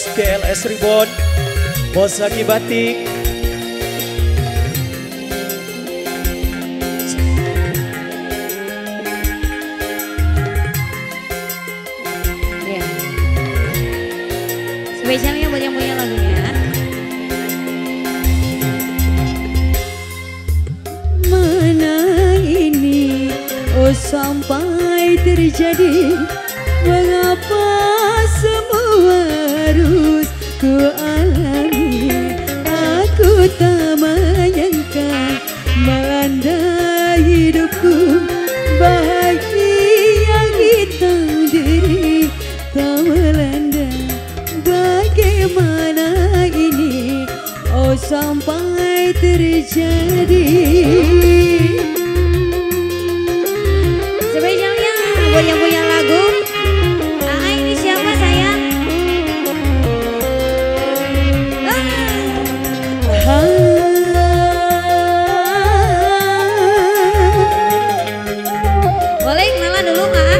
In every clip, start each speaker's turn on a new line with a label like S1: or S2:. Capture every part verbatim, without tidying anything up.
S1: G L S Ribbon, Bos Lagi Batik.
S2: Ya. Spesialnya buat yang punya lagunya.
S3: Mana ini, oh sampai terjadi, mengapa semua harus ku alami. Aku tak menyangka melanda hidupku, bahagia hitam diri tak melanda. Bagaimana ini, oh sampai terjadi.
S2: Spesialnya buat yang punya lagu. Ah, ini siapa sayang?
S3: Ah.
S2: Boleh kenalan dulu nggak?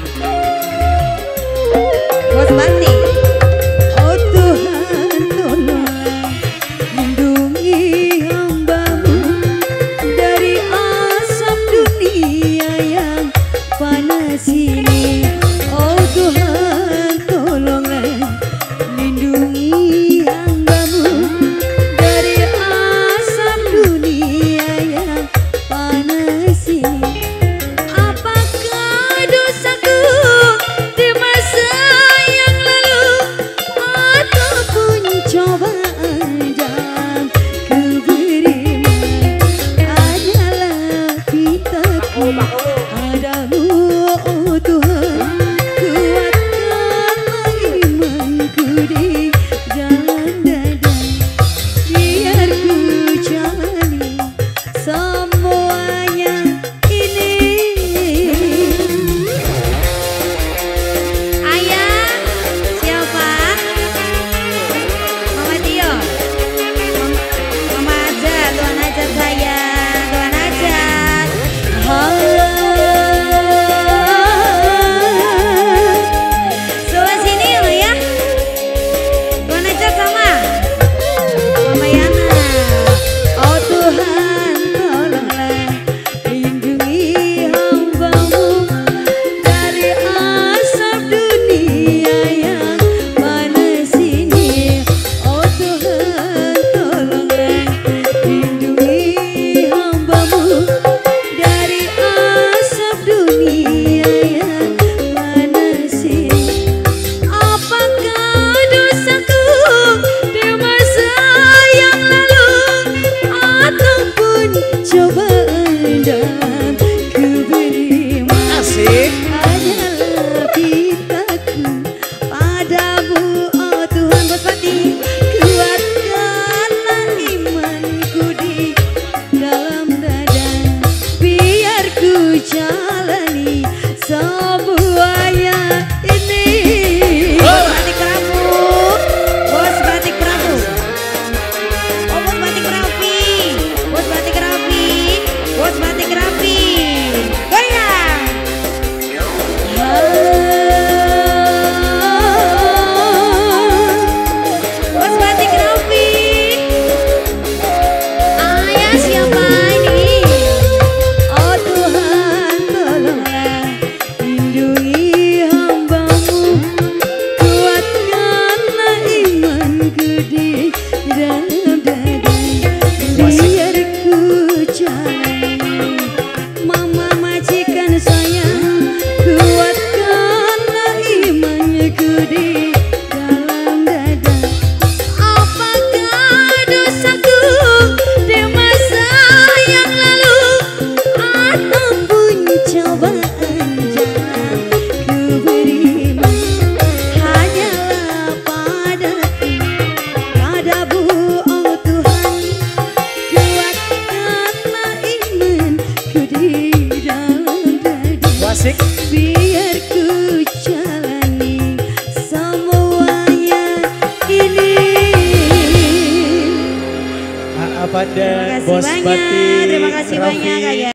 S2: Bos Batik.
S3: Oh Tuhan, tolonglah lindungi hamba-Mu dari asap dunia yang panas ini. Oh Tuhan, tolonglah lindungi hamba-Mu dari asap dunia yang panas ini. Apakah dosaku di masa yang lalu, ataupun cobaan yang kuberimu, adalah pintaku padamu, oh Tuhan. Kuatkanlah imanku di dalam dada, biar ku jalani semuanya ini.
S2: Ayah, siapa? Mama Tio. Mama Ajat, Tuan Ajat sayang, Tuan Ajat. Sebelah sini lo ya. Tuan Ajat sama Mama Yana.
S3: Oh Tuhan, tolonglah lindungi hamba-Mu dari asap dunia yang panas ini. Oh Tuhan, tolonglah lindungi hamba-Mu dari asap dunia yang panas ini. Apakah dosaku di masa yang lalu, ataupun cobaan dan kuberimu,
S1: Asik.
S3: adalah pintaku padamu, oh Tuhan. Bos Batik, kuatkanlah imanku di dalam dada, biar ku jalani semuanya ini.
S2: Bos Batik Prabu. Bos Batik Prabu. Oh, Bos Batik Rapi. Bos Batik Rapi. Bos Batik Rapi. Goyang. Bos Batik Rapi. Ayah siapa ini?
S3: Oh Tuhan, tolonglah lindungi hamba-Mu, kuatkanlah imanku di dalam dada, biar ku jalani. Mama majikan sayang, kuatkanlah imanku di dalam dada. Apakah dosaku di masa yang lalu, ataupun cobaan yang kuberimu, hanyalah padaku, padamu, oh Tuhan. Kuatkanlah imanku di dalam dada,
S1: Wasik.
S3: biar ku jalani semuanya ini.
S1: A A Banda,
S2: Terima kasih
S1: Bos
S2: banyak.
S1: Batik,
S2: Terima kasih
S1: Raffi.
S2: banyak, Kak, ya.